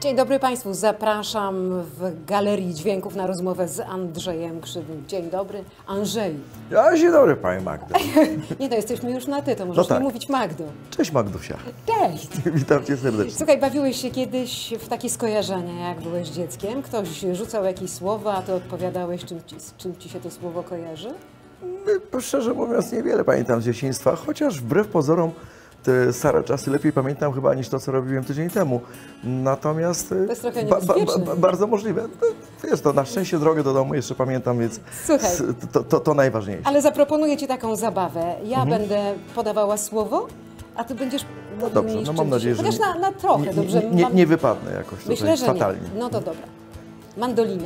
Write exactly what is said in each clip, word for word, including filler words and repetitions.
Dzień dobry Państwu, zapraszam w Galerii Dźwięków na rozmowę z Andrzejem Krzywym. Dzień dobry, Andrzeju. Ja, dzień dobry Pani Magdo. Nie no, jesteśmy już na ty, to możesz No tak. nie mówić Magdo. Cześć Magdusia. Cześć. Witam Cię serdecznie. Słuchaj, bawiłeś się kiedyś w takie skojarzenia, jak byłeś dzieckiem? Ktoś rzucał jakieś słowa, a Ty odpowiadałeś, czym ci, z czym Ci się to słowo kojarzy? Szczerze mówiąc, niewiele pamiętam z dzieciństwa, chociaż wbrew pozorom te stare czasy lepiej pamiętam chyba niż to, co robiłem tydzień temu. Natomiast To jest trochę niebezpieczne. ba, ba, bardzo możliwe. To, wiesz, to na szczęście drogę do domu jeszcze pamiętam, więc Słuchaj, to, to, to najważniejsze. Ale zaproponuję Ci taką zabawę. Ja Mhm. będę podawała słowo, a Ty będziesz... No dobrze, no mam nadzieję, że Chociaż nie, na, na trochę, nie, dobrze? nie, nie, Mam... nie wypadnę jakoś tutaj Myślę, że fatalnie. nie. No to dobra. Mandolina.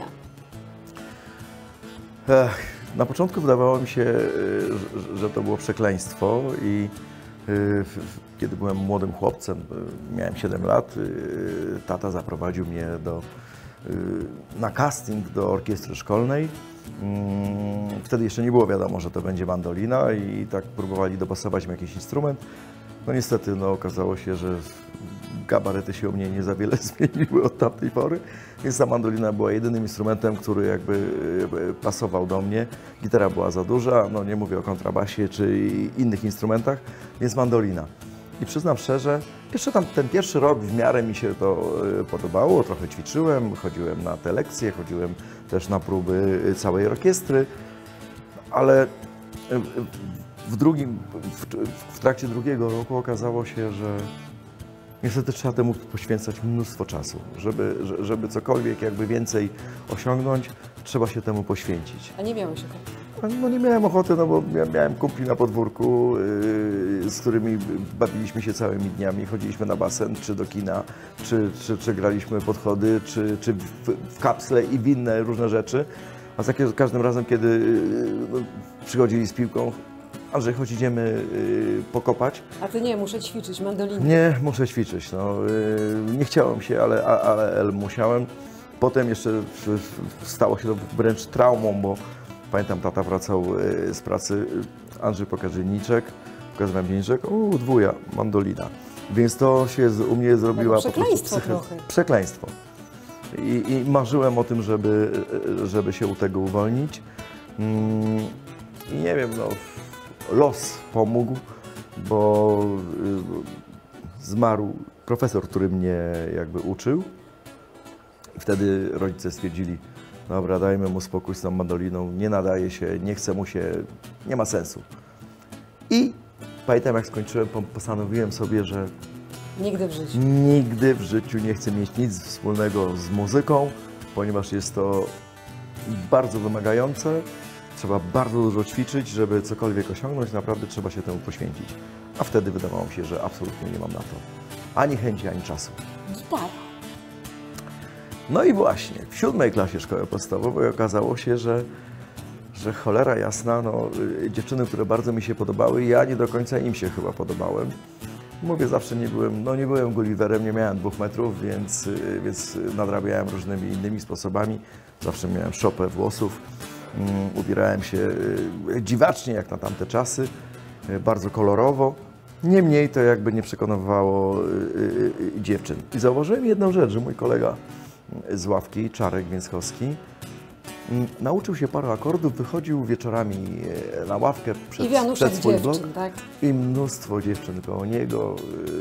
Ech, na początku wydawało mi się, że, że to było przekleństwo i y, kiedy byłem młodym chłopcem, y, miałem siedem lat, y, tata zaprowadził mnie do, y, na casting do orkiestry szkolnej. Y, wtedy jeszcze nie było wiadomo, że to będzie mandolina i tak próbowali dopasować mi jakiś instrument. No niestety no, okazało się, że gabaryty się u mnie nie za wiele zmieniły od tamtej pory, więc ta mandolina była jedynym instrumentem, który jakby pasował do mnie. Gitara była za duża, no nie mówię o kontrabasie czy innych instrumentach, więc mandolina. I przyznam szczerze, jeszcze tam ten pierwszy rok w miarę mi się to podobało, trochę ćwiczyłem, chodziłem na te lekcje, chodziłem też na próby całej orkiestry, ale w drugim, w, w trakcie drugiego roku okazało się, że niestety trzeba temu poświęcać mnóstwo czasu. Żeby, żeby cokolwiek jakby więcej osiągnąć, trzeba się temu poświęcić. A nie miałeś ochoty? No nie miałem ochoty, no bo miałem kumpli na podwórku, yy, z którymi bawiliśmy się całymi dniami. Chodziliśmy na basen, czy do kina, czy, czy, czy graliśmy podchody, czy, czy w, w kapsle i w inne różne rzeczy. A za każdym razem, kiedy yy, no, przychodzili z piłką, Andrzej, choć idziemy y, pokopać. A Ty nie, muszę ćwiczyć mandolinę. Nie, muszę ćwiczyć. No, y, nie chciałem się, ale, a, ale, ale musiałem. Potem jeszcze w, w, stało się to wręcz traumą, bo pamiętam, tata wracał y, z pracy, Andrzej pokaże linijczek, pokazywałem linijczek, o, dwuja, mandolina. Więc to się z, u mnie zrobiła no po przekleństwo prostu trochę. Przekleństwo. I, I marzyłem o tym, żeby, żeby się u tego uwolnić. Mm, I nie wiem, no, los pomógł, bo zmarł profesor, który mnie jakby uczył. I wtedy rodzice stwierdzili, dobra, dajmy mu spokój z tą mandoliną, nie nadaje się, nie chce mu się, nie ma sensu. I pamiętam, jak skończyłem, postanowiłem sobie, że Nigdy w życiu. Nigdy w życiu nie chcę mieć nic wspólnego z muzyką, ponieważ jest to bardzo wymagające. Trzeba bardzo dużo ćwiczyć, żeby cokolwiek osiągnąć, naprawdę trzeba się temu poświęcić. A wtedy wydawało mi się, że absolutnie nie mam na to ani chęci, ani czasu. Gitara. No i właśnie, w siódmej klasie szkoły podstawowej okazało się, że, że cholera jasna, no, dziewczyny, które bardzo mi się podobały, ja nie do końca im się chyba podobałem. Mówię, zawsze nie byłem, no nie byłem Gulliverem, nie miałem dwóch metrów, więc, więc nadrabiałem różnymi innymi sposobami. Zawsze miałem szopę włosów. Um, ubierałem się y, dziwacznie jak na tamte czasy, y, bardzo kolorowo. Niemniej to jakby nie przekonywało y, y, y, dziewczyn. I zauważyłem jedną rzecz, że mój kolega z ławki, Czarek Więckowski, y, nauczył się paru akordów, wychodził wieczorami y, na ławkę przed, I przed swój dziewczyn, blok. tak? I mnóstwo dziewczyn koło niego.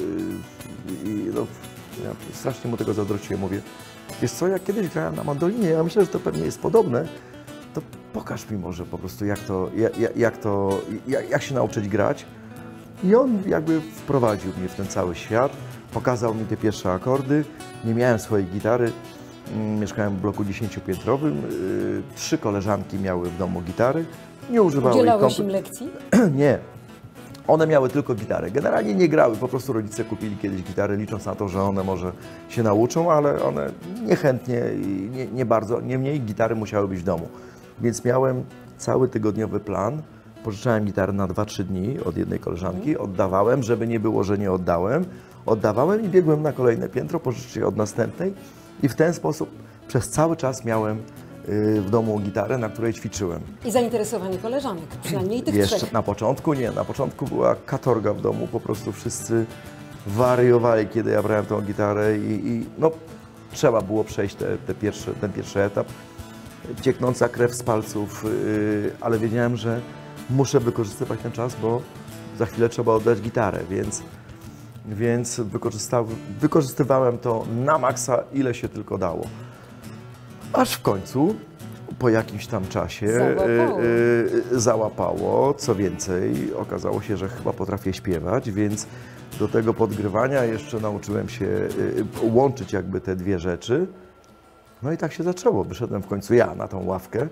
Y, y, no, ja strasznie mu tego zazdrościłem. Mówię, wiesz co, jak kiedyś grałem na mandolinie, ja myślę, że to pewnie jest podobne, to pokaż mi może po prostu, jak to, jak, jak, to, jak, jak się nauczyć grać. I on jakby wprowadził mnie w ten cały świat, pokazał mi te pierwsze akordy. Nie miałem swojej gitary, mieszkałem w bloku dziesięciopiętrowym, yy, trzy koleżanki miały w domu gitary, nie używały ich. Udzielałeś im lekcji? Nie. One miały tylko gitarę. Generalnie nie grały, po prostu rodzice kupili kiedyś gitarę, licząc na to, że one może się nauczą, ale one niechętnie i nie, nie bardzo, niemniej gitary musiały być w domu. Więc miałem cały tygodniowy plan, pożyczałem gitarę na dwa trzy dni od jednej koleżanki, oddawałem, żeby nie było, że nie oddałem, oddawałem i biegłem na kolejne piętro, pożyczyć je od następnej i w ten sposób przez cały czas miałem w domu gitarę, na której ćwiczyłem. I zainteresowanie koleżanek, przynajmniej tych Jeszcze trzech. na początku nie, na początku była katorga w domu, po prostu wszyscy wariowali, kiedy ja brałem tą gitarę i, i no, trzeba było przejść te, te pierwsze, ten pierwszy etap. Cieknąca krew z palców, yy, ale wiedziałem, że muszę wykorzystywać ten czas, bo za chwilę trzeba oddać gitarę, więc, więc wykorzystywałem to na maksa, ile się tylko dało. Aż w końcu, po jakimś tam czasie, załapało. Yy, yy, załapało. Co więcej, okazało się, że chyba potrafię śpiewać, więc do tego podgrywania jeszcze nauczyłem się yy, łączyć jakby te dwie rzeczy. No i tak się zaczęło. Wyszedłem w końcu ja na tą ławkę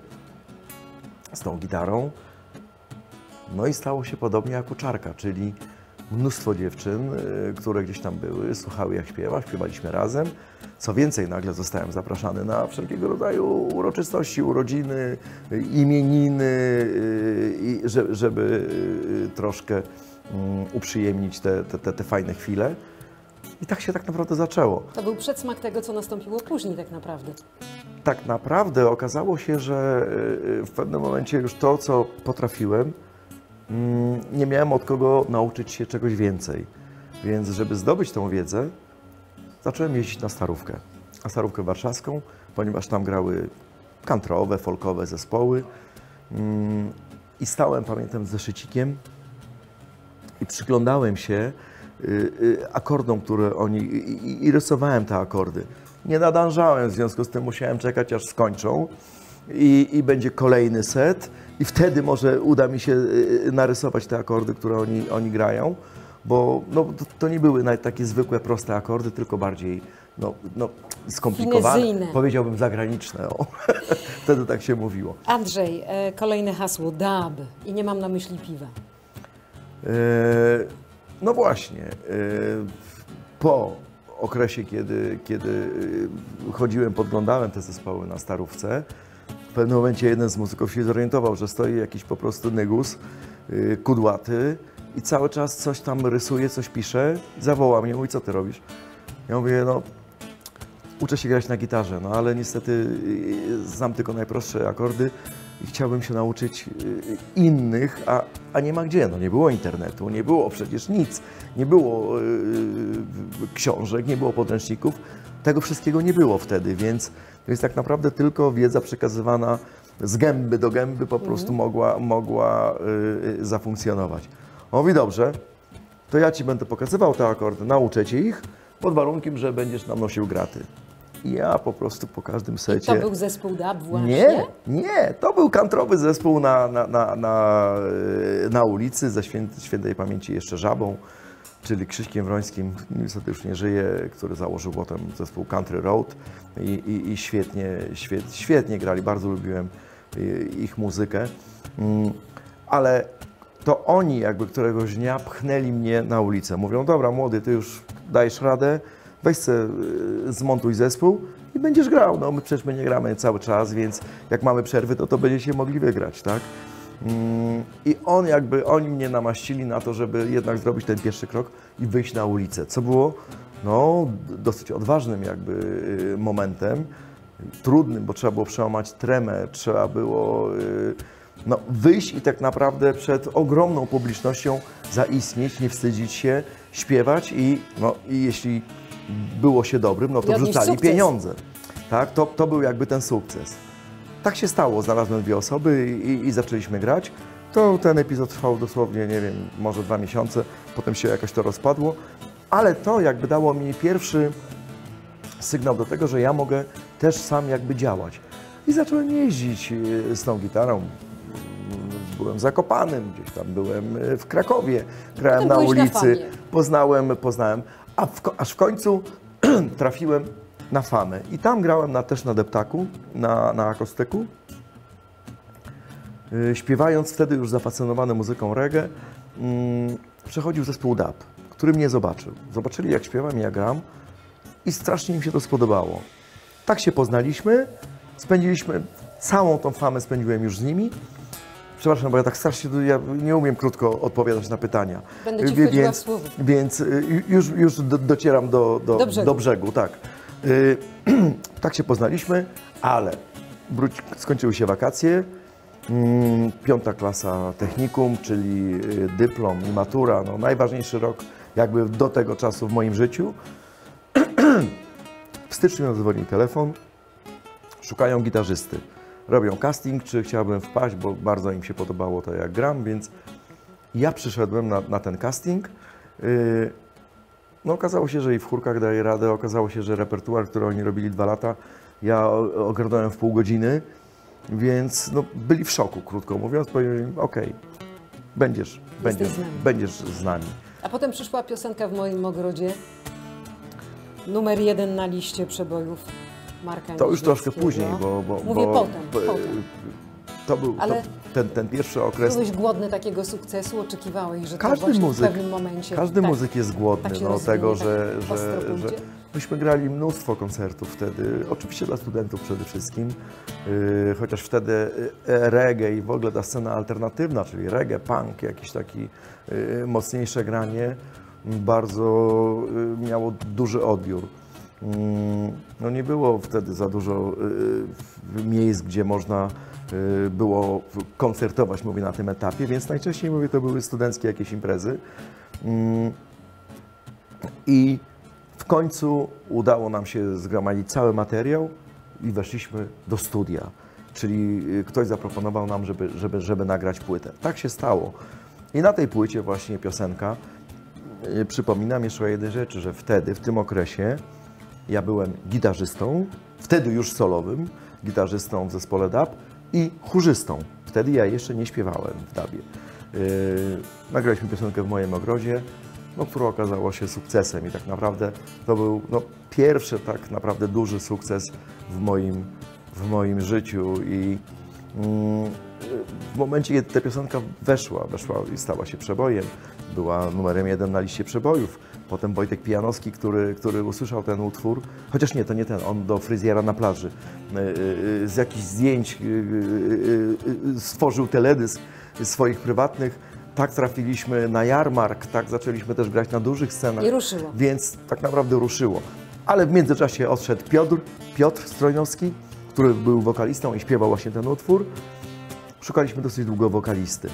z tą gitarą. No i stało się podobnie jak u Czarka, czyli mnóstwo dziewczyn, y, które gdzieś tam były, słuchały jak śpiewa, śpiewaliśmy razem. Co więcej, nagle zostałem zapraszany na wszelkiego rodzaju uroczystości, urodziny, y, imieniny, y, i że, żeby y, troszkę y, uprzyjemnić te, te, te, te fajne chwile. I tak się tak naprawdę zaczęło. To był przedsmak tego, co nastąpiło później tak naprawdę. Tak naprawdę okazało się, że w pewnym momencie już to, co potrafiłem, nie miałem od kogo nauczyć się czegoś więcej. Więc żeby zdobyć tą wiedzę, zacząłem jeździć na Starówkę. Na Starówkę warszawską, ponieważ tam grały country'owe, folkowe zespoły. I stałem, pamiętam, z zeszycikiem i przyglądałem się akordom, które oni... I, i rysowałem te akordy. Nie nadążałem, w związku z tym musiałem czekać, aż skończą i, i będzie kolejny set i wtedy może uda mi się narysować te akordy, które oni, oni grają, bo no, to, to nie były nawet takie zwykłe, proste akordy, tylko bardziej no, no, skomplikowane, finezyjne. Powiedziałbym zagraniczne. O. Wtedy tak się mówiło. Andrzej, e, kolejne hasło, dub. I nie mam na myśli piwa. E, no właśnie, e, po okresie, kiedy, kiedy chodziłem, podglądałem te zespoły na Starówce, w pewnym momencie jeden z muzyków się zorientował, że stoi jakiś po prostu nygus, yy, kudłaty i cały czas coś tam rysuje, coś pisze. Zawoła mnie, mówi, co ty robisz? Ja mówię, no uczę się grać na gitarze, no ale niestety yy, znam tylko najprostsze akordy i chciałbym się nauczyć yy, innych, a, a nie ma gdzie. No nie było internetu, nie było przecież nic, nie było yy, książek, nie było podręczników. Tego wszystkiego nie było wtedy, więc, więc tak naprawdę tylko wiedza przekazywana z gęby do gęby po prostu mhm. mogła, mogła yy, zafunkcjonować. On mówi, dobrze, to ja ci będę pokazywał te akordy, nauczę cię ich, pod warunkiem, że będziesz nam nosił graty. I ja po prostu po każdym secie... I to był zespół dub właśnie? Nie, nie, to był country'owy zespół na, na, na, na, na ulicy, ze święty, świętej pamięci jeszcze Żabą, czyli Krzyśkiem Wrońskim, niestety już nie żyje, który założył potem zespół Country Road i, i, i świetnie, świet, świetnie grali, bardzo lubiłem ich muzykę, ale to oni jakby któregoś dnia pchnęli mnie na ulicę. Mówią, dobra młody, ty już dajesz radę, weź se, zmontuj zespół i będziesz grał. No my przecież my nie gramy cały czas, więc jak mamy przerwy, to to będziecie mogli wygrać, tak? I on jakby, oni mnie namaścili na to, żeby jednak zrobić ten pierwszy krok i wyjść na ulicę, co było no, dosyć odważnym jakby momentem, trudnym, bo trzeba było przełamać tremę, trzeba było no, wyjść i tak naprawdę przed ogromną publicznością zaistnieć, nie wstydzić się, śpiewać i, no, i jeśli było się dobrym, no to wrzucali pieniądze. Tak? To, to był jakby ten sukces. Tak się stało, znalazłem dwie osoby i, i zaczęliśmy grać. To ten epizod trwał dosłownie, nie wiem, może dwa miesiące, potem się jakoś to rozpadło, ale to jakby dało mi pierwszy sygnał do tego, że ja mogę też sam jakby działać. I zacząłem jeździć z tą gitarą. Byłem w Zakopanem, gdzieś tam byłem w Krakowie, grałem na ulicy, poznałem, poznałem, a w, aż w końcu trafiłem na Famę. I tam grałem na, też na deptaku, na, na akustyku, yy, śpiewając wtedy już zafascynowany muzyką reggae, yy, przechodził zespół dub, który mnie zobaczył. Zobaczyli jak śpiewam i jak gram i strasznie im się to spodobało. Tak się poznaliśmy, spędziliśmy, całą tą Famę spędziłem już z nimi. Przepraszam, bo ja tak strasznie, ja nie umiem krótko odpowiadać na pytania. Będę ci wchodziła więc, w słowo. Więc już, już do, docieram do, do, do, brzegu. do brzegu, tak. Yy, tak się poznaliśmy, ale wróć, skończyły się wakacje, yy, piąta klasa technikum, czyli yy, dyplom i matura, no, najważniejszy rok jakby do tego czasu w moim życiu. W styczniu zadzwonił telefon, szukają gitarzysty. Robią casting, czy chciałbym wpaść, bo bardzo im się podobało to, jak gram, więc ja przyszedłem na, na ten casting. Yy, no okazało się, że i w chórkach daję radę, okazało się, że repertuar, który oni robili dwa lata, ja ogarnąłem w pół godziny, więc no, byli w szoku, krótko mówiąc, powiedzieli, okej, będziesz, będziesz, z nami. będziesz z nami. A potem przyszła piosenka W moim ogrodzie, numer jeden na liście przebojów Marka To już troszkę Niedźwieckiego. później, bo... bo Mówię bo, potem, bo, potem. To był Ale to, ten, ten pierwszy okres. Byłeś głodny takiego sukcesu, oczekiwałeś, że Każdy to właśnie muzyk, w pewnym momencie... Każdy tak, muzyk jest głodny tak się no, rozwinie, tego, tak że, ostro że, że pójdzie. myśmy grali mnóstwo koncertów wtedy, oczywiście dla studentów przede wszystkim, yy, chociaż wtedy yy, reggae i w ogóle ta scena alternatywna, czyli reggae, punk, jakiś taki yy, mocniejsze granie, bardzo yy, miało duży odbiór. Yy, no nie było wtedy za dużo yy, miejsc, gdzie można yy, było koncertować, mówię, na tym etapie, więc najczęściej, mówię, to były studenckie jakieś imprezy. Yy, I w końcu udało nam się zgromadzić cały materiał i weszliśmy do studia. Czyli ktoś zaproponował nam, żeby, żeby, żeby nagrać płytę. Tak się stało. I na tej płycie właśnie piosenka, yy, przypominam jeszcze o jednej rzeczy, że wtedy, w tym okresie, ja byłem gitarzystą, wtedy już solowym, gitarzystą w zespole dub i chórzystą. Wtedy ja jeszcze nie śpiewałem w dubie. Yy, nagraliśmy piosenkę W moim ogrodzie, no, która okazała się sukcesem i tak naprawdę to był no, pierwszy tak naprawdę duży sukces w moim, w moim życiu i mm, w momencie, kiedy ta piosenka weszła, weszła i stała się przebojem, była numerem jeden na liście przebojów. Potem Wojtek Pijanowski, który, który usłyszał ten utwór, chociaż nie, to nie ten, on do fryzjera na plaży, z jakichś zdjęć stworzył teledysk swoich prywatnych. Tak trafiliśmy na jarmark, tak zaczęliśmy też grać na dużych scenach. I ruszyło. Więc tak naprawdę ruszyło. Ale w międzyczasie odszedł Piotr, Piotr Strojnowski, który był wokalistą i śpiewał właśnie ten utwór. Szukaliśmy dosyć długo wokalisty.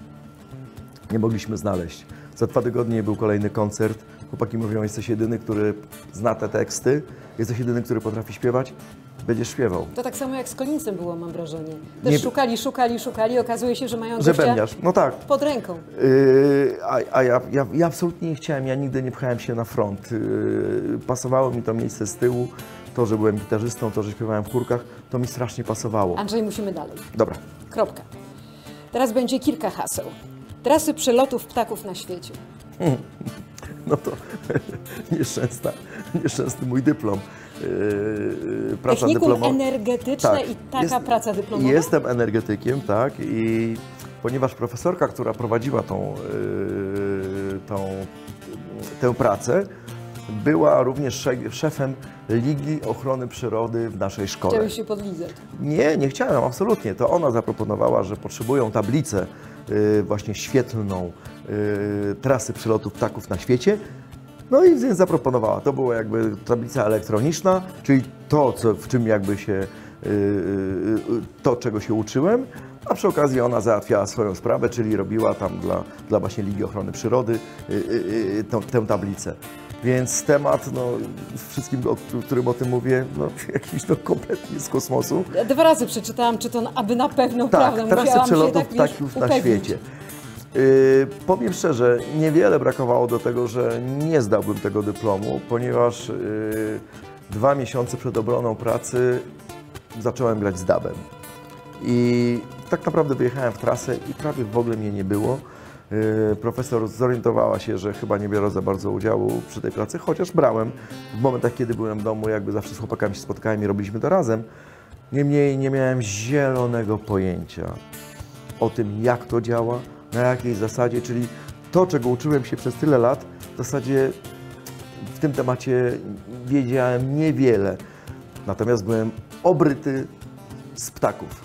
Nie mogliśmy znaleźć. Za dwa tygodnie był kolejny koncert. Chłopaki mówią, jesteś jedyny, który zna te teksty, jesteś jedyny, który potrafi śpiewać, będziesz śpiewał. To tak samo jak z Kolińcem było, mam wrażenie. Też Nie- szukali, szukali, szukali, okazuje się, że mają Że gościa bębniarz, no tak. pod ręką. Yy, a a ja, ja, ja absolutnie nie chciałem, ja nigdy nie pchałem się na front. Yy, pasowało mi to miejsce z tyłu, to, że byłem gitarzystą, to, że śpiewałem w chórkach, to mi strasznie pasowało. Andrzej, musimy dalej. Dobra. Kropka. Teraz będzie kilka haseł. Trasy przelotów ptaków na świecie. No to nieszczęsna, nieszczęsny mój dyplom. Yy, praca Technikum dyplomowa. energetyczne Tak, i taka jest- praca dyplomowa? Jestem energetykiem, tak, i ponieważ profesorka, która prowadziła tą, yy, tą, tę pracę, była również sze- szefem Ligi Ochrony Przyrody w naszej szkole. Chciałeś się podlizać. Nie, nie chciałem, absolutnie. To ona zaproponowała, że potrzebują tablicę y, właśnie świetlną y, trasy przelotów ptaków na świecie. No i więc zaproponowała. To była jakby tablica elektroniczna, czyli to, co, w czym jakby się, y, y, y, to, czego się uczyłem. A przy okazji ona załatwiała swoją sprawę, czyli robiła tam dla, dla właśnie Ligi Ochrony Przyrody y, y, y, tą, tę tablicę. Więc temat, no, wszystkim, o którym o tym mówię, no, jakiś no, kompletnie z kosmosu. Ja dwa razy przeczytałam, czy to aby na pewno Tak, prawda. trasy Musiałam się przelotów tak, wiesz, ptaków na upewnić. świecie. Yy, powiem szczerze, niewiele brakowało do tego, że nie zdałbym tego dyplomu, ponieważ yy, dwa miesiące przed obroną pracy zacząłem grać z dubem. I tak naprawdę wyjechałem w trasę i prawie w ogóle mnie nie było. Yy, profesor zorientowała się, że chyba nie biorę za bardzo udziału przy tej pracy, chociaż brałem. W momentach, kiedy byłem w domu, jakby zawsze z chłopakami się spotkałem i robiliśmy to razem. Niemniej nie miałem zielonego pojęcia o tym, jak to działa, na jakiej zasadzie, czyli to, czego uczyłem się przez tyle lat, w zasadzie w tym temacie wiedziałem niewiele. Natomiast byłem obryty z ptaków.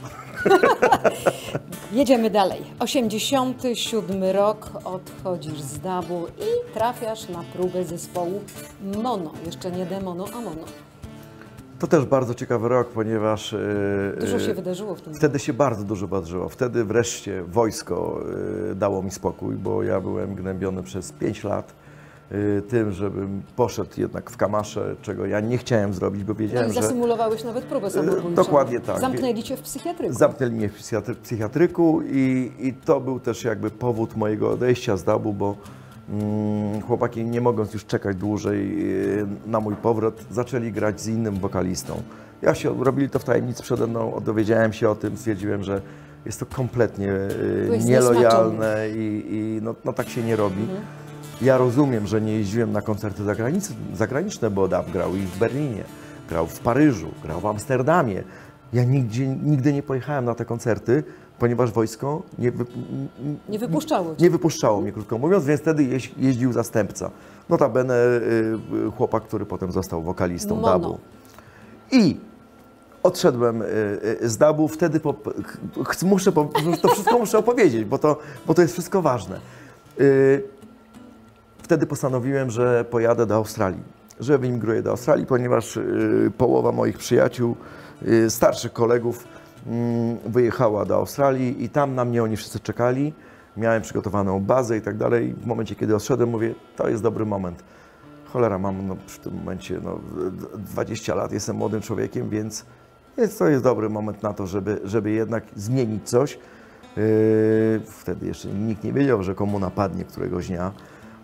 Jedziemy dalej. osiemdziesiąty siódmy rok, odchodzisz z dabu i trafiasz na próbę zespołu Mono. Jeszcze nie demono, a Mono. To też bardzo ciekawy rok, ponieważ yy, Dużo się wydarzyło w tym. wtedy się bardzo dużo wydarzyło. Wtedy wreszcie wojsko yy, dało mi spokój, bo ja byłem gnębiony przez pięć lat y, tym, żebym poszedł jednak w kamasze, czego ja nie chciałem zrobić, bo wiedziałem, no i że... zasymulowałeś nawet próbę samobójczą. Dokładnie tak. Zamknęli cię w psychiatryku. Zamknęli mnie w psychiatry, psychiatryku i, i to był też jakby powód mojego odejścia z dabu, bo mm, chłopaki, nie mogąc już czekać dłużej y, na mój powrót, zaczęli grać z innym wokalistą. Ja się, robili to w tajemnicy przede mną, dowiedziałem się o tym, stwierdziłem, że jest to kompletnie y, nielojalne i, i no, no tak się nie robi. Mhm. Ja rozumiem, że nie jeździłem na koncerty zagraniczne, bo dab grał i w Berlinie, grał w Paryżu, grał w Amsterdamie. Ja nigdzie, nigdy nie pojechałem na te koncerty, ponieważ wojsko nie, wy, nie wypuszczało cię. Nie wypuszczało mnie, krótko mówiąc, więc wtedy jeź, jeździł zastępca. Notabene y, chłopak, który potem został wokalistą Mono. dabu. I odszedłem y, y, z dabu, wtedy po, ch, muszę, po, to wszystko muszę opowiedzieć, bo to, bo to jest wszystko ważne. Y, wtedy postanowiłem, że pojadę do Australii, że wyemigruję do Australii, ponieważ y, połowa moich przyjaciół, y, starszych kolegów y, wyjechała do Australii i tam na mnie oni wszyscy czekali. Miałem przygotowaną bazę i tak dalej. W momencie, kiedy odszedłem, mówię, to jest dobry moment. Cholera, mam no, w tym momencie no, dwadzieścia lat, jestem młodym człowiekiem, więc jest, to jest dobry moment na to, żeby, żeby jednak zmienić coś. Yy, wtedy jeszcze nikt nie wiedział, że komuna padnie któregoś dnia.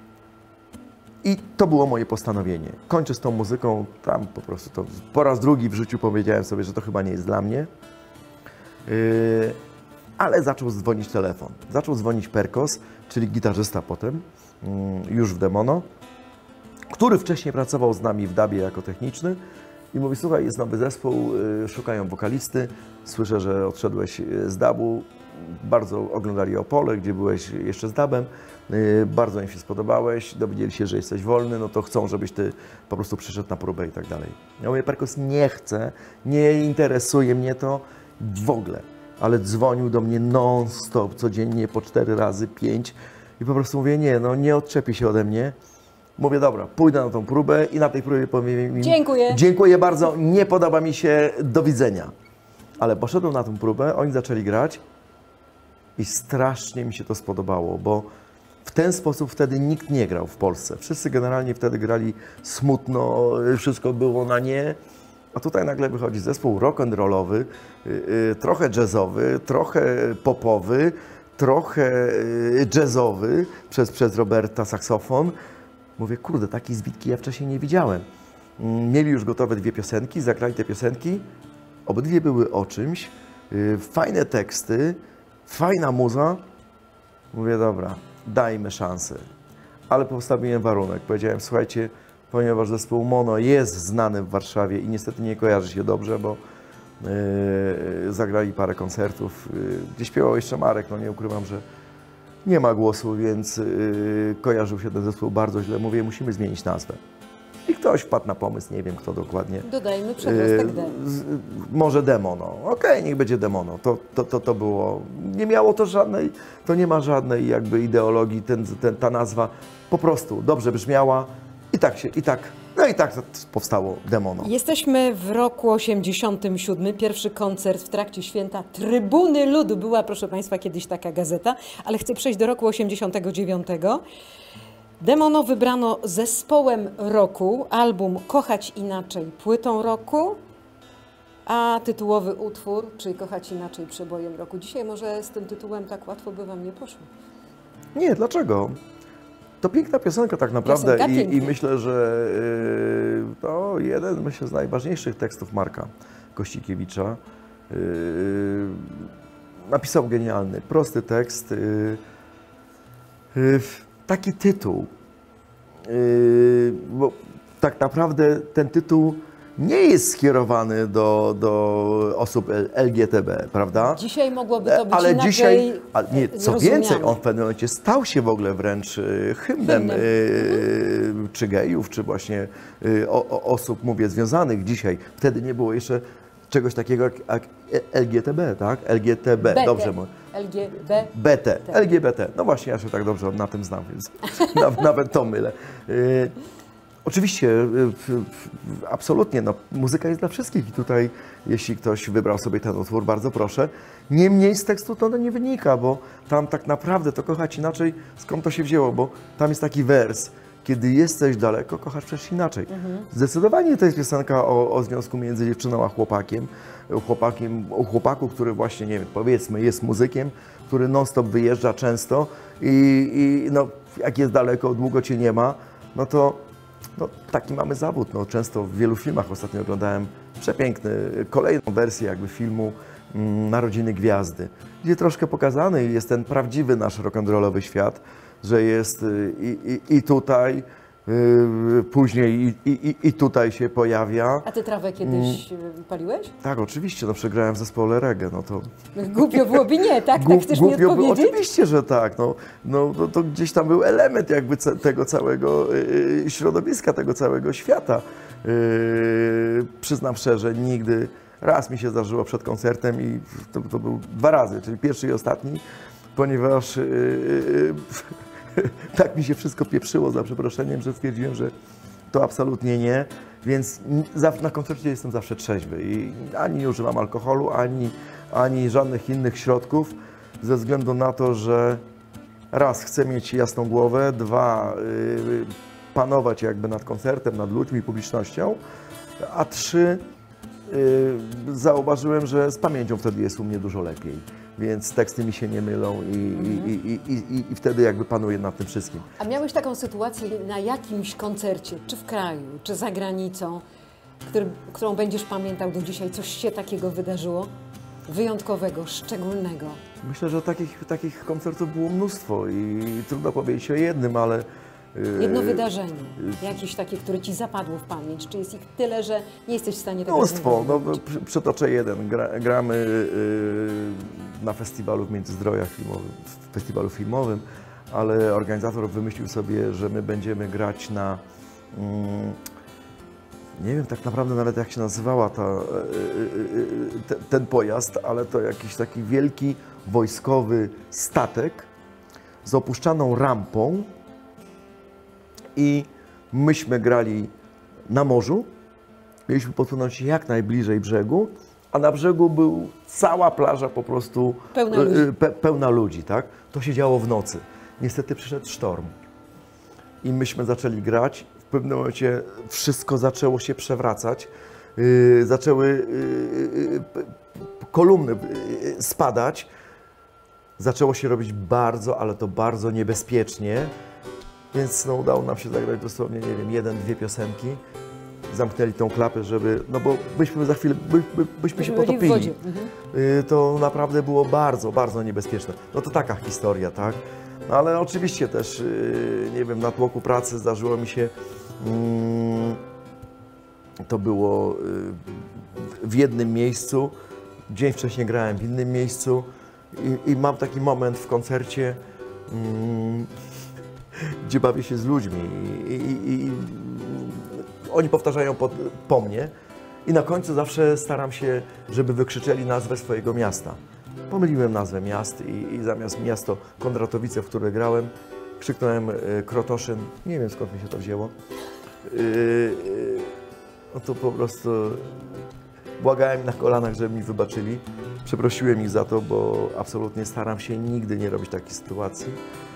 I to było moje postanowienie. Kończę z tą muzyką, tam po prostu to po raz drugi w życiu powiedziałem sobie, że to chyba nie jest dla mnie. Yy, ale zaczął dzwonić telefon. Zaczął dzwonić Perkos, czyli gitarzysta potem, yy, już w Demono, który wcześniej pracował z nami w dabie jako techniczny i mówi, słuchaj, jest nowy zespół, yy, szukają wokalisty, słyszę, że odszedłeś z dabu, bardzo oglądali Opole, gdzie byłeś jeszcze z dabem, yy, bardzo im się spodobałeś, dowiedzieli się, że jesteś wolny, no to chcą, żebyś ty po prostu przyszedł na próbę i tak dalej. Ja mówię, Perkos, nie chcę, nie interesuje mnie to w ogóle, ale dzwonił do mnie non-stop, codziennie po cztery razy, pięć i po prostu mówię, nie, no nie odczepi się ode mnie. Mówię, dobra, pójdę na tą próbę i na tej próbie powiem im, dziękuję. Dziękuję bardzo, nie podoba mi się, do widzenia. Ale poszedłem na tą próbę, oni zaczęli grać i strasznie mi się to spodobało, bo w ten sposób wtedy nikt nie grał w Polsce. Wszyscy generalnie wtedy grali smutno, wszystko było na nie. A tutaj nagle wychodzi zespół rock'n'rollowy, yy, yy, trochę jazzowy, trochę popowy, trochę yy, jazzowy przez, przez Roberta saksofon. Mówię, kurde, takiej zbitki ja wcześniej nie widziałem. Mieli już gotowe dwie piosenki, zagrali te piosenki. Obydwie były o czymś, yy, fajne teksty, fajna muza. Mówię, dobra, dajmy szansę. Ale postawiłem warunek. Powiedziałem, słuchajcie, ponieważ zespół Mono jest znany w Warszawie i niestety nie kojarzy się dobrze, bo yy, zagrali parę koncertów, yy, gdzie śpiewał jeszcze Marek, no nie ukrywam, że nie ma głosu, więc yy, kojarzył się ten zespół bardzo źle. Mówię, musimy zmienić nazwę. I ktoś wpadł na pomysł, nie wiem kto dokładnie. Dodajmy przedrostek D. Z, może Demono. Okej, okay, niech będzie Demono. To, to, to, to było, nie miało to żadnej, to nie ma żadnej jakby ideologii, ten, ten, ta nazwa po prostu dobrze brzmiała i tak się, i tak, no i tak powstało Demono. Jesteśmy w roku osiemdziesiątym siódmym, pierwszy koncert w trakcie święta Trybuny Ludu. Była, proszę Państwa, kiedyś taka gazeta, ale chcę przejść do roku osiemdziesiątego dziewiątego. Demono wybrano zespołem roku, album Kochać Inaczej płytą roku, a tytułowy utwór, czyli Kochać Inaczej przebojem roku. Dzisiaj może z tym tytułem tak łatwo by Wam nie poszło. Nie, dlaczego? To piękna piosenka tak naprawdę piosenka i, i myślę, że yy, to jeden myślę, z najważniejszych tekstów Marka Kościkiewicza. Yy, napisał genialny, prosty tekst. Yy, yy, Taki tytuł, yy, bo tak naprawdę ten tytuł nie jest skierowany do, do osób L G B T, prawda? Dzisiaj mogłoby to być ale inaczej dzisiaj, ale nie, co zrozumiane. więcej, on w pewnym momencie stał się w ogóle wręcz hymnem, Hymnem. Yy, czy gejów, czy właśnie yy, o, o, osób, mówię, związanych dzisiaj. Wtedy nie było jeszcze czegoś takiego jak, jak L G B T, tak? L G B T, dobrze mówię. L G B T. B T, L G B T. No właśnie, ja się tak dobrze na tym znam, więc nawet to mylę. Yy, oczywiście, yy, yy, absolutnie, no, muzyka jest dla wszystkich i tutaj, jeśli ktoś wybrał sobie ten utwór, bardzo proszę. Niemniej z tekstu to nie wynika, bo tam tak naprawdę to Kochać Inaczej, skąd to się wzięło, bo tam jest taki wers. Kiedy jesteś daleko, kochasz przecież inaczej. Mhm. Zdecydowanie to jest piosenka o, o związku między dziewczyną a chłopakiem. chłopakiem. O chłopaku, który właśnie, nie wiem, powiedzmy jest muzykiem, który non-stop wyjeżdża często i, i no, jak jest daleko, długo cię nie ma, no to no, taki mamy zawód. No, często w wielu filmach ostatnio oglądałem przepiękny, kolejną wersję jakby filmu mm, Narodziny Gwiazdy, gdzie troszkę pokazany jest ten prawdziwy nasz rock'n'rollowy świat, że jest y, i, i tutaj, y, później i, i, i tutaj się pojawia. A ty trawę kiedyś mm. paliłeś? Tak, oczywiście, no przegrałem w zespole reggae, no to... Głupio byłoby nie, tak? Głup, tak chcesz głupio mi odpowiedzieć? By, oczywiście, że tak, no, no, no to gdzieś tam był element jakby tego całego y, środowiska, tego całego świata. Y, przyznam szczerze, nigdy, raz mi się zdarzyło przed koncertem i to, to był dwa razy, czyli pierwszy i ostatni, ponieważ y, y, tak mi się wszystko pieprzyło, za przeproszeniem, że stwierdziłem, że to absolutnie nie, więc na koncercie jestem zawsze trzeźwy i ani nie używam alkoholu, ani, ani żadnych innych środków, ze względu na to, że raz chcę mieć jasną głowę, dwa yy, panować jakby nad koncertem, nad ludźmi, publicznością, a trzy yy, zauważyłem, że z pamięcią wtedy jest u mnie dużo lepiej. Więc teksty mi się nie mylą i, mm-hmm. i, i, i, i wtedy jakby panuję nad tym wszystkim. A miałeś taką sytuację na jakimś koncercie, czy w kraju, czy za granicą, który, którą będziesz pamiętał do dzisiaj? Coś się takiego wydarzyło? Wyjątkowego, szczególnego? Myślę, że takich, takich koncertów było mnóstwo i trudno powiedzieć o jednym, ale... Jedno wydarzenie, jakieś takie, które ci zapadło w pamięć, czy jest ich tyle, że nie jesteś w stanie tego Mnóstwo, no, przytoczę jeden. Gra, gramy yy, na festiwalu w Międzyzdrojach filmowym, festiwalu filmowym, ale organizator wymyślił sobie, że my będziemy grać na, yy, nie wiem tak naprawdę nawet jak się nazywała ta, yy, yy, te, ten pojazd, ale to jakiś taki wielki wojskowy statek z opuszczaną rampą. I myśmy grali na morzu, mieliśmy podpłynąć się jak najbliżej brzegu, a na brzegu był cała plaża po prostu pełna ludzi. Pe, pełna ludzi, tak? To się działo w nocy. Niestety przyszedł sztorm i myśmy zaczęli grać. W pewnym momencie wszystko zaczęło się przewracać, yy, zaczęły yy, yy, kolumny yy, spadać. Zaczęło się robić bardzo, ale to bardzo niebezpiecznie. Więc no, udało nam się zagrać dosłownie, nie wiem, jeden, dwie piosenki. Zamknęli tą klapę, żeby, no bo byśmy za chwilę, by, by, byśmy się potopili. Mhm. To naprawdę było bardzo, bardzo niebezpieczne. No to taka historia, tak? No ale oczywiście też, nie wiem, na tłoku pracy zdarzyło mi się, mm, to było w jednym miejscu, dzień wcześniej grałem w innym miejscu i, i mam taki moment w koncercie, mm, gdzie bawię się z ludźmi i, i, i oni powtarzają po, po mnie i na końcu zawsze staram się, żeby wykrzyczeli nazwę swojego miasta. Pomyliłem nazwę miast i, i zamiast miasto Kondratowice, w które grałem, krzyknąłem y, Krotoszyn. Nie wiem, skąd mi się to wzięło. Y, y, no to po prostu błagałem na kolanach, żeby mi wybaczyli. Przeprosiłem ich za to, bo absolutnie staram się nigdy nie robić takiej sytuacji.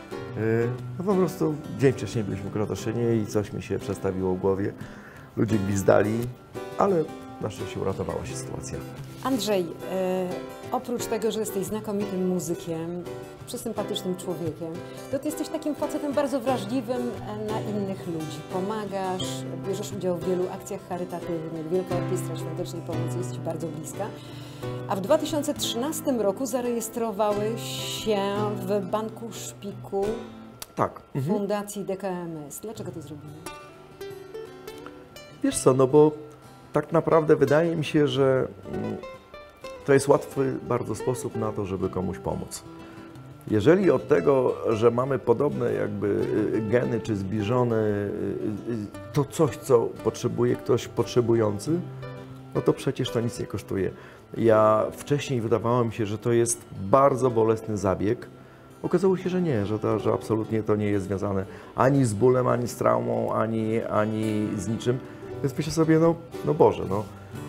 No po prostu dzień wcześniej byliśmy w Krotoszynie i coś mi się przestawiło w głowie. Ludzie gwizdali, ale na szczęście uratowała się sytuacja. Andrzej, e, oprócz tego, że jesteś znakomitym muzykiem, przesympatycznym człowiekiem, to ty jesteś takim facetem bardzo wrażliwym na innych ludzi. Pomagasz, bierzesz udział w wielu akcjach charytatywnych, Wielka Orkiestra Świątecznej Pomocy jest ci bardzo bliska. A w dwa tysiące trzynastym roku zarejestrowałeś się w Banku Szpiku tak. Fundacji D K M S. Dlaczego to zrobiłeś? Wiesz co, no bo tak naprawdę wydaje mi się, że to jest łatwy bardzo sposób na to, żeby komuś pomóc. Jeżeli od tego, że mamy podobne jakby geny czy zbliżone, to coś, co potrzebuje ktoś potrzebujący, no to przecież to nic nie kosztuje. Ja wcześniej wydawało mi się, że to jest bardzo bolesny zabieg. Okazało się, że nie, że, to, że absolutnie to nie jest związane ani z bólem, ani z traumą, ani, ani z niczym. Więc myślę sobie, no, no Boże, no,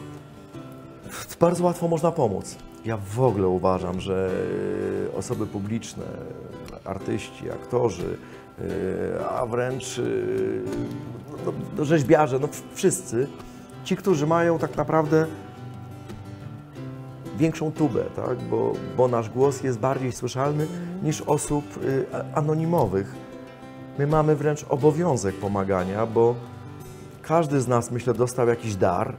bardzo łatwo można pomóc. Ja w ogóle uważam, że osoby publiczne, artyści, aktorzy, a wręcz no, no, rzeźbiarze, no wszyscy, ci, którzy mają tak naprawdę większą tubę, tak? bo, bo nasz głos jest bardziej słyszalny niż osób anonimowych. My mamy wręcz obowiązek pomagania, bo każdy z nas, myślę, dostał jakiś dar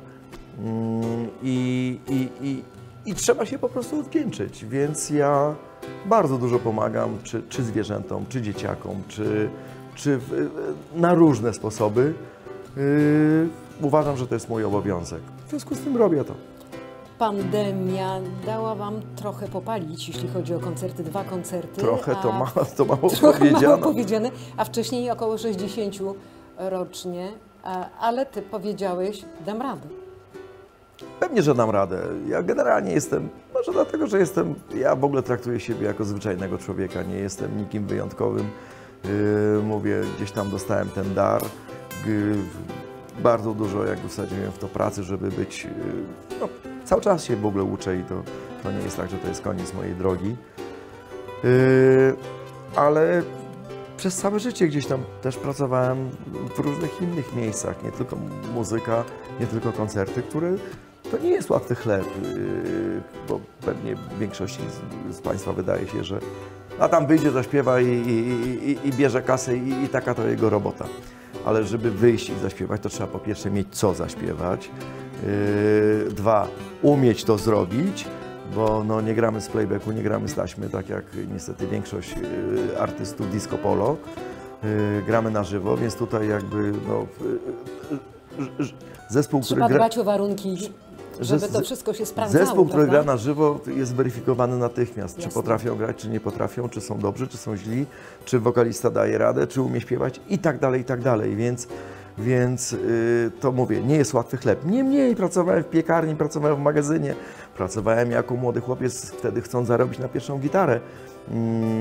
i, i, i, i trzeba się po prostu odwdzięczyć, więc ja bardzo dużo pomagam, czy, czy zwierzętom, czy dzieciakom, czy, czy w, na różne sposoby. Yy, uważam, że to jest mój obowiązek. W związku z tym robię to. Pandemia dała Wam trochę popalić, jeśli chodzi o koncerty, dwa koncerty. Trochę to, ma, to mało trochę powiedziane. mało powiedziane, a wcześniej około sześćdziesiąt rocznie. Ale Ty powiedziałeś, dam radę. Pewnie, że dam radę. Ja generalnie jestem, może dlatego, że jestem, ja w ogóle traktuję siebie jako zwyczajnego człowieka, nie jestem nikim wyjątkowym. Yy, mówię, gdzieś tam dostałem ten dar. Yy, bardzo dużo jakby wsadziłem w to pracy, żeby być, yy, no, cały czas się w ogóle uczę i to, to nie jest tak, że to jest koniec mojej drogi. Yy, ale przez całe życie gdzieś tam też pracowałem w różnych innych miejscach, nie tylko muzyka, nie tylko koncerty, które to nie jest łatwy chleb, bo pewnie większości z, z Państwa wydaje się, że a tam wyjdzie, zaśpiewa i, i, i, i bierze kasę i, i taka to jego robota. Ale żeby wyjść i zaśpiewać, to trzeba po pierwsze mieć co zaśpiewać, yy, dwa, umieć to zrobić, bo no, nie gramy z playbacku, nie gramy z taśmy, tak jak niestety większość y, artystów disco polo. Y, gramy na żywo, więc tutaj jakby no, y, y, y, zespół, Trzeba który gra... dbać o warunki, żeby to wszystko się sprawdzało. Zespół, który prawda? gra na żywo, jest weryfikowany natychmiast. Jasne. Czy potrafią grać, czy nie potrafią, czy są dobrzy, czy są źli, czy wokalista daje radę, czy umie śpiewać i tak dalej, i tak dalej. Więc Więc yy, to mówię, nie jest łatwy chleb. Niemniej pracowałem w piekarni, pracowałem w magazynie, pracowałem jako młody chłopiec, wtedy chcąc zarobić na pierwszą gitarę. Yy,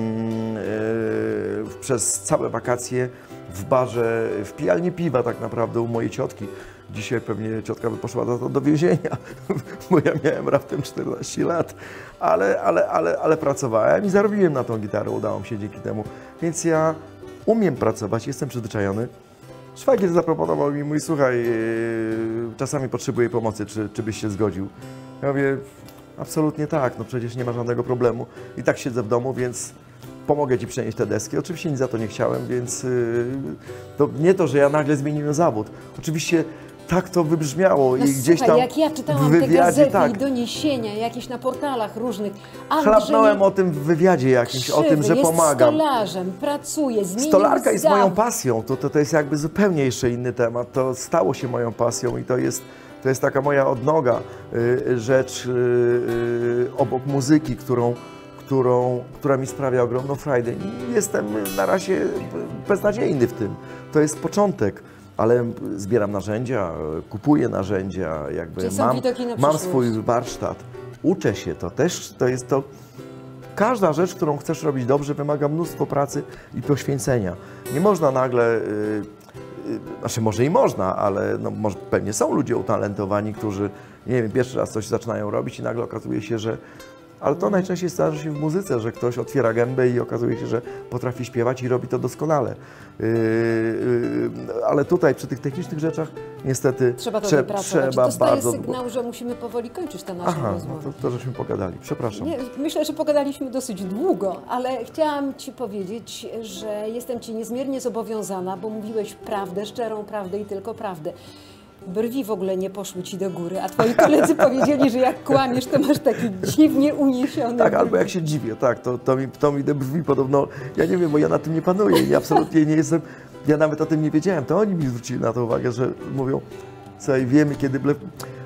yy, przez całe wakacje w barze, w pijalni piwa tak naprawdę u mojej ciotki. Dzisiaj pewnie ciotka by poszła za to do więzienia, bo ja miałem raptem czternaście lat, ale, ale, ale, ale pracowałem i zarobiłem na tą gitarę, udało mi się dzięki temu. Więc ja umiem pracować, jestem przyzwyczajony. Szwagier zaproponował mi, mój słuchaj, yy, czasami potrzebuję pomocy, czy, czy byś się zgodził? Ja mówię, absolutnie tak, no przecież nie ma żadnego problemu. I tak siedzę w domu, więc pomogę Ci przenieść te deski. Oczywiście nic za to nie chciałem, więc yy, to nie to, że ja nagle zmieniłem zawód. Oczywiście tak to wybrzmiało no i słuchaj, gdzieś tam jak ja czytałam w wywiadzie, te gazety tak, i doniesienia jakieś na portalach różnych. Andrzej chlapnąłem o tym w wywiadzie jakimś, krzywy, o tym, że jest pomagam. stolarzem, pracuje, zmienił Stolarka jest zawód. moją pasją, to, to, to jest jakby zupełnie jeszcze inny temat. To stało się moją pasją i to jest, to jest taka moja odnoga, y, rzecz y, y, obok muzyki, którą, którą, która mi sprawia ogromną frajdę. I jestem na razie beznadziejny w tym. To jest początek. Ale zbieram narzędzia, kupuję narzędzia, jakby Czyli są mam, widoki na mam przyszłość. swój warsztat, uczę się, to też to jest to. Każda rzecz, którą chcesz robić dobrze, wymaga mnóstwo pracy i poświęcenia. Nie można nagle, yy, yy, znaczy może i można, ale no, może, pewnie są ludzie utalentowani, którzy, nie wiem, pierwszy raz coś zaczynają robić i nagle okazuje się, że ale to najczęściej zdarza się w muzyce, że ktoś otwiera gębę i okazuje się, że potrafi śpiewać i robi to doskonale. Yy, yy, ale tutaj przy tych technicznych rzeczach niestety Trzeba to trze wypracować. trzeba Dostaję bardzo... sygnał, że musimy powoli kończyć tę naszą Aha, rozmowę. no to, to żeśmy pogadali. Przepraszam. Nie, myślę, że pogadaliśmy dosyć długo, ale chciałam Ci powiedzieć, że jestem Ci niezmiernie zobowiązana, bo mówiłeś prawdę, szczerą prawdę i tylko prawdę. Brwi w ogóle nie poszły Ci do góry, a Twoi koledzy powiedzieli, że jak kłamiesz, to masz taki dziwnie uniesiony. Tak, brwi. albo jak się dziwię, tak, to, to, mi, to mi te brwi podobno, ja nie wiem, bo ja na tym nie panuję i absolutnie nie jestem, ja nawet o tym nie wiedziałem, to oni mi zwrócili na to uwagę, że mówią, słuchaj, wiemy kiedy blef...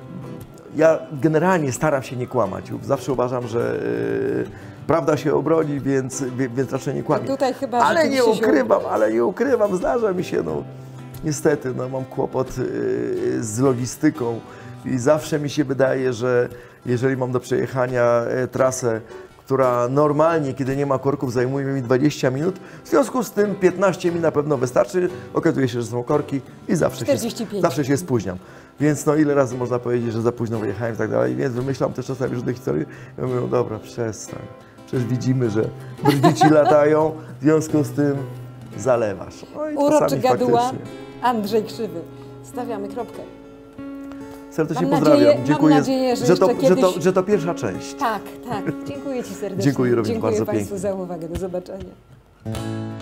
Ja generalnie staram się nie kłamać, zawsze uważam, że yy, prawda się obroni, więc, więc raczej nie kłamię. Tutaj chyba ale nie rzeczywiście się ukrywam, ale nie ukrywam, zdarza mi się, no niestety, no mam kłopot yy, z logistyką i zawsze mi się wydaje, że jeżeli mam do przejechania yy, trasę, która normalnie, kiedy nie ma korków, zajmuje mi dwadzieścia minut, w związku z tym piętnaście mi na pewno wystarczy, okazuje się, że są korki i zawsze, czterdzieści się, pięć. zawsze się spóźniam. Więc no ile razy można powiedzieć, że za późno wyjechałem i tak dalej, więc wymyślam też czasami różne historie. Ja mówię, no dobra, przestań, przecież widzimy, że brwi ci latają, w związku z tym zalewasz. No i Uroczy czasami gaduła, faktycznie. Andrzej Krzywy. Stawiamy kropkę. Serdecznie Mam pozdrawiam. nadzieję- mam Dziękuję, nadzieję, że że, to, jeszcze że, to, kiedyś- że to pierwsza część. Tak, tak. Dziękuję Ci serdecznie. Dziękuję również Dziękuję bardzo Państwu pięknie. za uwagę. Do zobaczenia.